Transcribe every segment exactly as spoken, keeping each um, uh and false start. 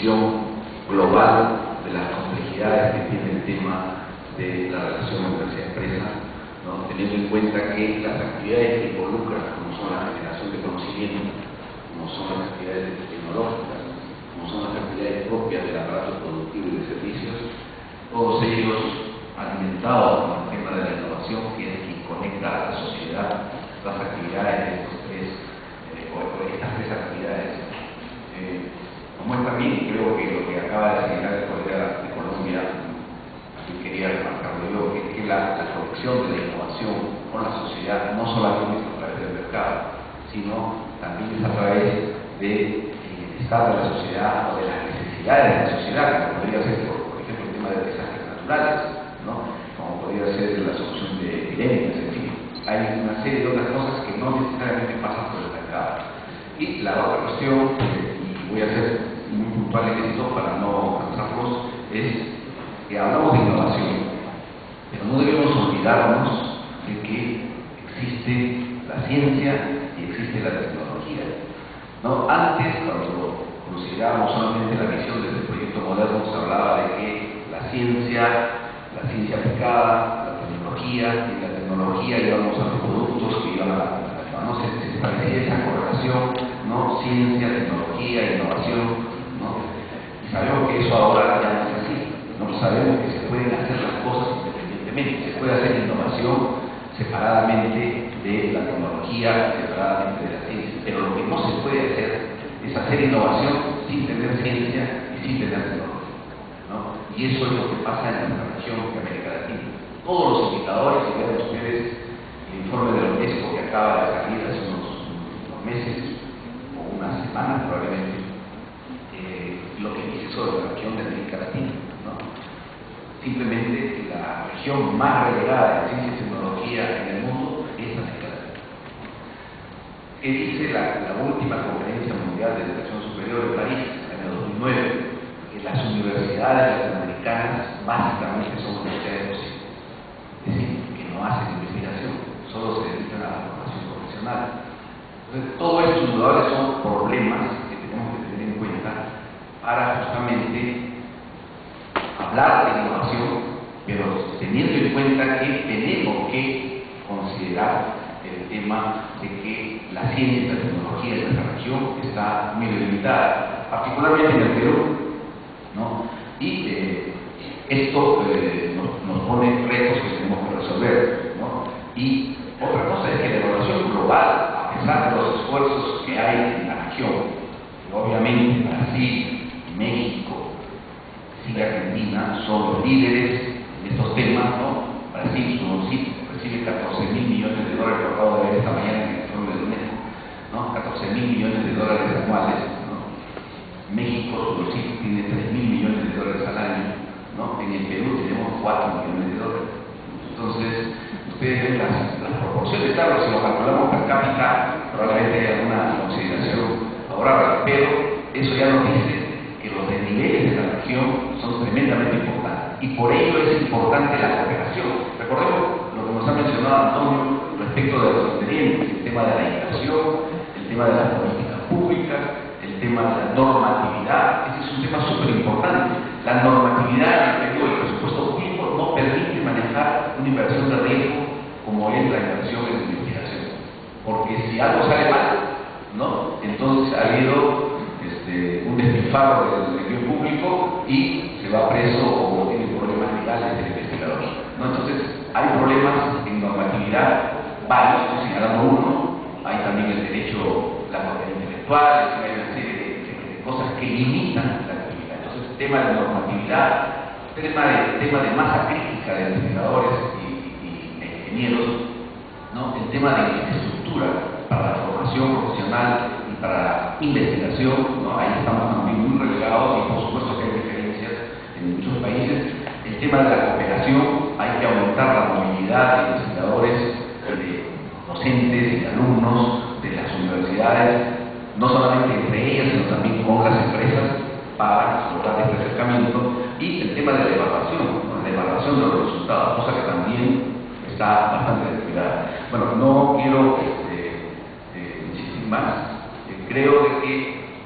visión global de las complejidades que tiene el tema de la relación universidad-empresa, ¿no? Teniendo en cuenta que las actividades que involucran, como son la generación de conocimiento, como son las actividades tecnológicas, como son las actividades propias del aparato productivo y de servicios, todos ellos alimentados con el tema de la innovación, que es quien conecta a la sociedad, las actividades de estos tres, eh, o estas tres actividades. Eh, como es también, creo que lo que acaba de señalar el colega de Colombia, así quería remarcarlo yo, que, que la, la conexión de la innovación con la sociedad no solamente es a través del mercado, sino también es a través del bienestar de la sociedad o de las necesidades de la sociedad, como podría ser, por, por ejemplo, el tema de desastres naturales, ¿no? Como podría ser la solución de epidemias, en fin. Hay una serie de otras cosas que no necesariamente pasan por el mercado. Y la otra cuestión, y voy a ser muy puntual en esto para no cansarlos, es que hablamos de innovación, pero no debemos olvidarnos de que existe la ciencia y existe la tecnología, ¿no? Antes, cuando considerábamos solamente la visión desde el proyecto moderno, se hablaba de que la ciencia, la ciencia aplicada, la tecnología, y la tecnología íbamos a los productos que iban a la, no se, se establecía esa correlación, ¿no? Ciencia, tecnología, innovación, ¿no? Y sabemos que eso ahora ya no es así, no sabemos que se pueden hacer las cosas independientemente, se puede hacer innovación separadamente de la tecnología, separadamente de la ciencia, pero lo que no se puede hacer es hacer innovación sin tener ciencia y sin tener tecnología, ¿no? Y eso es lo que pasa en nuestra región de América Latina. Todos los indicadores, si ven ustedes el informe de la UNESCO que acaba de salir hace unos, unos meses o unas semanas probablemente, eh, lo que dice sobre la región de América Latina, ¿no? Simplemente la región más relegada en ciencia y tecnología en el mundo es América Latina. ¿Qué dice la, la última conferencia mundial de educación superior de París en el año dos mil nueve? Que las universidades latinoamericanas básicamente son universidades docentes, es decir, que no hacen investigación, solo se dedican a la formación profesional. Entonces, todos estos indudablemente son problemas que tenemos que tener en cuenta para justamente hablar de innovación, pero teniendo en cuenta que tenemos que considerar el tema de que la ciencia y la tecnología en nuestra región está muy limitada, particularmente en el Perú, ¿no? Y eh, esto eh, nos, nos pone retos que tenemos que resolver, ¿no? Y otra cosa es que la evaluación global, a pesar de los esfuerzos que hay en la región, y obviamente Brasil, México, y Argentina son los líderes en estos temas, ¿no? Brasil recibe catorce mil millones de dólares, lo acabo de ver esta mañana en el informe de UNESCO, ¿no? catorce mil millones de dólares anuales, ¿no? México, su bolsillo tiene tres mil millones de dólares al año, ¿no? En el Perú tenemos cuatro millones de dólares. Entonces, ustedes ven las, las proporciones, claro, si lo calculamos per cápita, probablemente haya alguna consideración favorable, pero eso ya nos dice que los desniveles de la región son tremendamente importantes y por ello es importante la cooperación. Recordemos lo que nos ha mencionado Antonio respecto de los ingredientes, el tema de la inversión, el tema de las políticas públicas, el tema de la normatividad. Ese es un tema súper importante. La normatividad en el Perú, el presupuesto público, no permite manejar una inversión de riesgo como es la inversión en investigación, porque si algo sale mal, ¿no? Entonces ha habido Este, un despilfarro del dinero público y se va preso o tiene problemas legales del investigador, ¿no? Entonces hay problemas en normatividad varios, estoy señalando uno, hay también el derecho, la propiedad intelectual, hay una serie de, de, de cosas que limitan la actividad. Entonces el tema de normatividad, el tema de, tema de masa crítica de investigadores y, y, y ingenieros, ¿no? El tema de infraestructura para la formación profesional y para la investigación, ¿no? Ahí estamos también muy relegados y por supuesto que hay diferencias en muchos países. El tema de la cooperación, hay que aumentar la movilidad de investigadores, de docentes y alumnos de las universidades, no solamente entre ellas, sino también con las empresas para lograr este acercamiento. Y el tema de la evaluación, ¿no? La evaluación de los resultados, cosa que también está bastante descuidada. Bueno, no quiero este, eh, insistir más. Eh, creo de que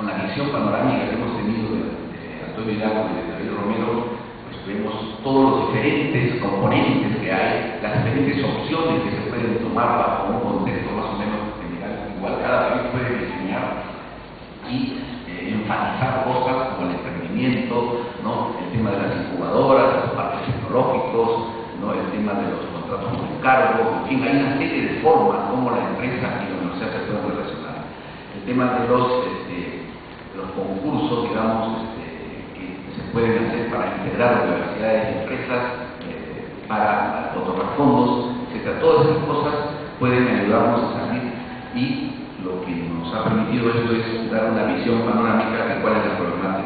con la visión panorámica que hemos tenido de, de Antonio Hidalgo y de David Romero, pues vemos todos los diferentes componentes que hay, las diferentes opciones que se pueden tomar bajo un contexto más o menos general. Igual cada país puede diseñar y eh, enfatizar cosas como el emprendimiento, ¿no? El tema de las incubadoras, los parques tecnológicos, ¿no? El tema de los contratos por encargo, en fin, hay una serie de formas como la empresa y la universidad se pueden relacionar. El tema de los, este, de los concursos, digamos, este, que se pueden hacer para integrar universidades y empresas, eh, para otorgar fondos, etcétera. Todas esas cosas pueden ayudarnos a salir, y lo que nos ha permitido esto es dar una visión panorámica de cuál es la problemática